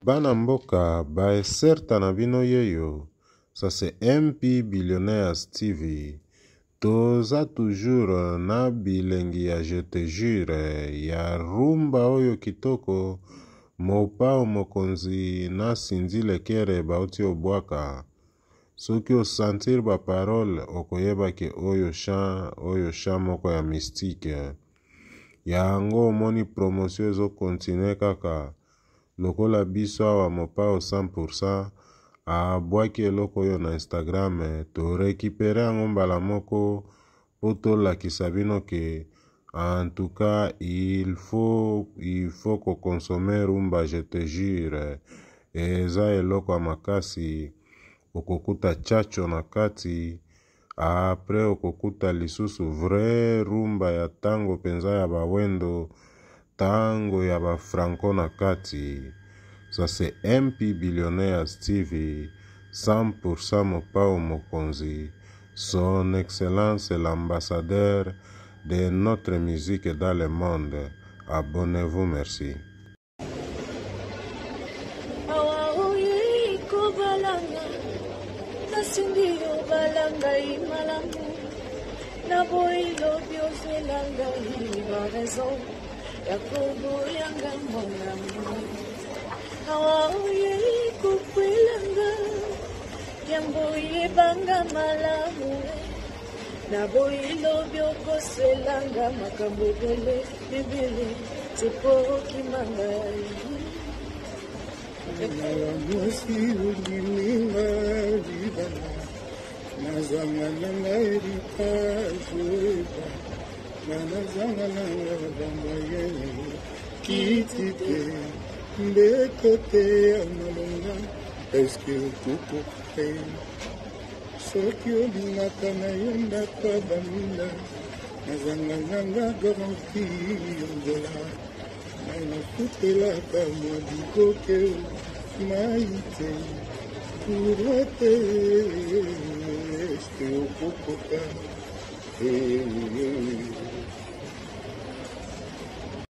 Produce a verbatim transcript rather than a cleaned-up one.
Bana mboka baeserta na bino yeyo, ça c'est M P Billionaires T V. Toza toujours na bilengi ya Je te jure ya rumba oyo kitoko mopao mokonzi na sinzile kere bauti obwaka. Soki osentir ba parole okoyeba ke oyo chan oyo chan moko ya mystique. Yango moni promotion ezo continue kaka. Lokola biso awa mopao cent pour cent abwaki eloko oyo na Instagram to récupérer yango mbala moko po tolakisa bino ke en tout cas il faut il faut ko consommer rumba Je te jure. Eza eloko ya makasi okokuta chacho na kati apres okokuta lisusu vrai rumba ya tango penza ya bawendo tango ya ba franco na kati. Ça c'est M P Billionaires T V, cent pour cent mopao mokonzi. Son excellence l'ambassadeur de notre musique dans le monde. Abonnez-vous, merci. Hawaye kukwilanga Yamboye banga malamu Naboilo bioko selanga Makambo bele bibele Tupo kimangai Mwasi uliminga vibana Nazanga nanga erika jueba Nazanga nanga bambaye Kitite Mbekote amalonga Eske ukukupe Soki olingaka na yenda kwa bamila Nazanga nanga garanti yongola Naina kutelaka mwabikoke Maite Kurwate Eske ukukuka Eh